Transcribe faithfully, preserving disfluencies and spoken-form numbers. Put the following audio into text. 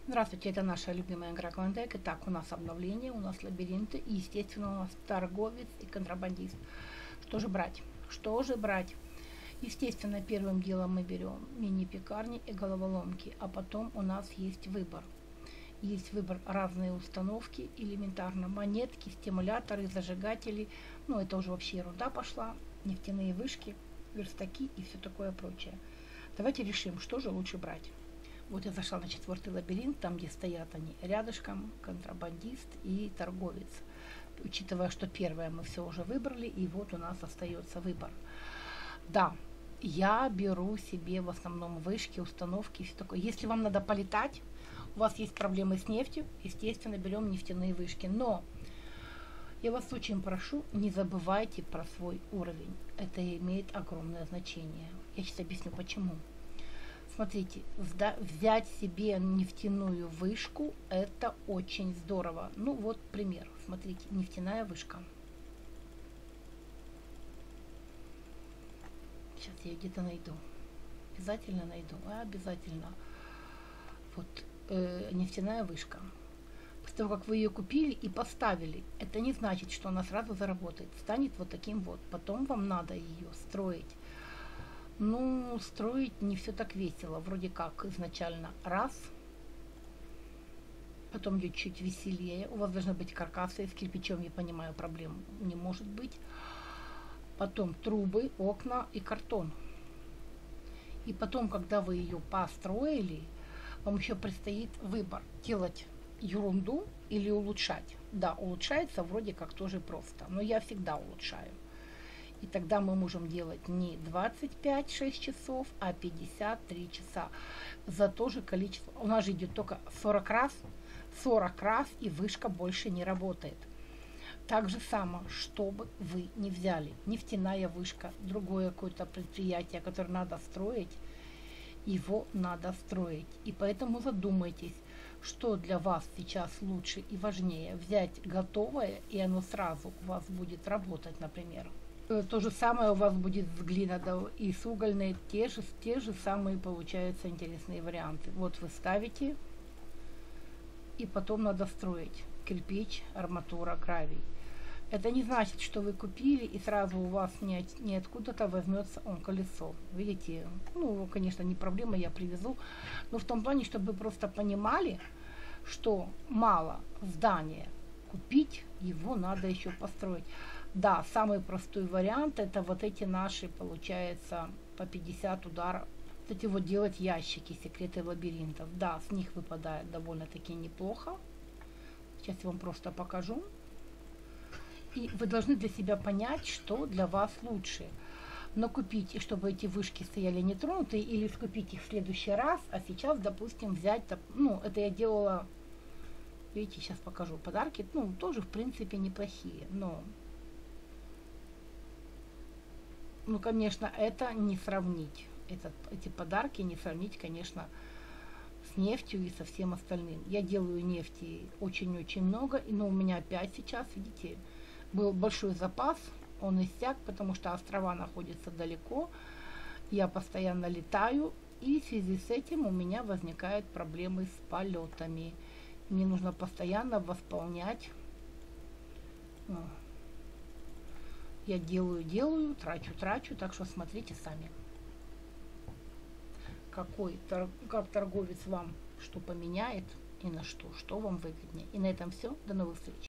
Здравствуйте, это наша любимая игра Клондайк. Итак, у нас обновление, у нас лабиринты и, естественно, у нас торговец и контрабандист. Что же брать? Что же брать? Естественно, первым делом мы берем мини-пекарни и головоломки, а потом у нас есть выбор. Есть выбор разные установки, элементарно монетки, стимуляторы, зажигатели. Ну, это уже вообще ерунда пошла. Нефтяные вышки, верстаки и все такое прочее. Давайте решим, что же лучше брать. Вот я зашла на четвертый лабиринт, там, где стоят они рядышком, контрабандист и торговец. Учитывая, что первое мы все уже выбрали, и вот у нас остается выбор. Да, я беру себе в основном вышки, установки и все такое. Если вам надо полетать, у вас есть проблемы с нефтью, естественно, берем нефтяные вышки. Но я вас очень прошу, не забывайте про свой уровень. Это имеет огромное значение. Я сейчас объясню, почему. Смотрите, взять себе нефтяную вышку – это очень здорово. Ну вот пример. Смотрите, нефтяная вышка. Сейчас я где-то найду. Обязательно найду. А, обязательно. Вот э, нефтяная вышка. После того, как вы ее купили и поставили, это не значит, что она сразу заработает. Станет вот таким вот. Потом вам надо ее строить. Ну, строить не все так весело. Вроде как изначально раз, потом идет чуть веселее. У вас должны быть каркасы, с кирпичом, я понимаю, проблем не может быть. Потом трубы, окна и картон. И потом, когда вы ее построили, вам еще предстоит выбор: делать ерунду или улучшать. Да, улучшается вроде как тоже просто, но я всегда улучшаю. И тогда мы можем делать не двадцать пять шесть часов, а пятьдесят три часа за то же количество. У нас же идет только сорок раз, сорок раз, и вышка больше не работает. Так же само, чтобы вы не взяли. Нефтяная вышка, другое какое-то предприятие, которое надо строить, его надо строить. И поэтому задумайтесь, что для вас сейчас лучше и важнее: взять готовое, и оно сразу у вас будет работать, например. То же самое у вас будет с глиной и с угольной, те же, те же самые получаются интересные варианты. Вот вы ставите, и потом надо строить кирпич, арматура, гравий. Это не значит, что вы купили, и сразу у вас не, не откуда-то возьмется он колесо. Видите, ну, конечно, не проблема, я привезу. Но в том плане, чтобы вы просто понимали, что мало здания купить, его надо еще построить. Да, самый простой вариант — это вот эти наши, получается, по пятьдесят ударов. Вот эти вот делать ящики, секреты лабиринтов. Да, с них выпадает довольно-таки неплохо. Сейчас я вам просто покажу. И вы должны для себя понять, что для вас лучше. Но купить, и чтобы эти вышки стояли нетронутые, или скупить их в следующий раз, а сейчас, допустим, взять, ну, это я делала, видите, сейчас покажу подарки, ну, тоже, в принципе, неплохие, но... Ну, конечно, это не сравнить. Этот, эти подарки не сравнить, конечно, с нефтью и со всем остальным. Я делаю нефти очень-очень много, но у меня опять сейчас, видите, был большой запас, он иссяк, потому что острова находятся далеко. Я постоянно летаю, и в связи с этим у меня возникают проблемы с полетами. Мне нужно постоянно восполнять. Я делаю, делаю, трачу, трачу, так что смотрите сами, какой, как торговец вам что поменяет и на что, что вам выгоднее. И на этом все. До новых встреч.